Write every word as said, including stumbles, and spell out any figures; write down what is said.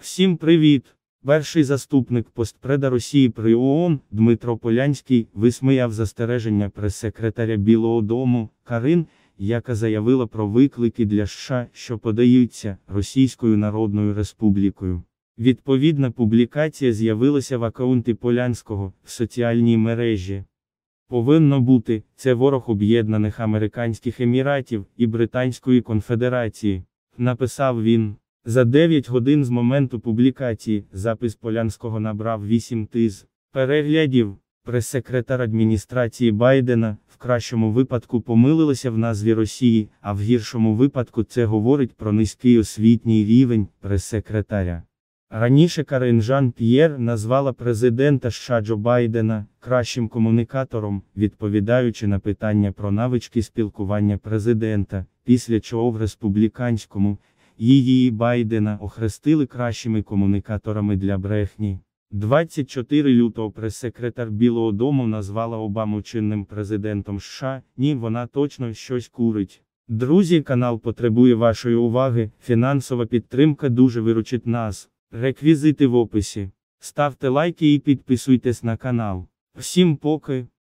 Всім привіт! Перший заступник постпреда Росії при ООН Дмитро Полянський висміяв застереження прес-секретаря Білого дому Карин, яка заявила про виклики для США, що подаються Російською Народною Республікою. Відповідна публікація з'явилася в акаунті Полянського в соціальній мережі. Повинно бути, це ворог Об'єднаних Американських Еміратів і Британської Конфедерації, написав він. За дев'ять годин з моменту публікації, запис Полянського набрав вісім тисяч переглядів. Прес-секретар адміністрації Байдена, в кращому випадку помилилася в назві Росії, а в гіршому випадку це говорить про низький освітній рівень прес-секретаря. Раніше Карин Жан-П'єр назвала президента США Джо Байдена кращим комунікатором, відповідаючи на питання про навички спілкування президента, після чого в республіканському її і Байдена охрестили кращими комунікаторами для брехні. двадцять чотирьох лютого прес-секретар Білого дому назвала Обаму чинним президентом США. Ні, вона точно щось курить. Друзі, канал потребує вашої уваги, фінансова підтримка дуже виручить нас. Реквізити в описі. Ставте лайки і підписуйтесь на канал. Всім поки.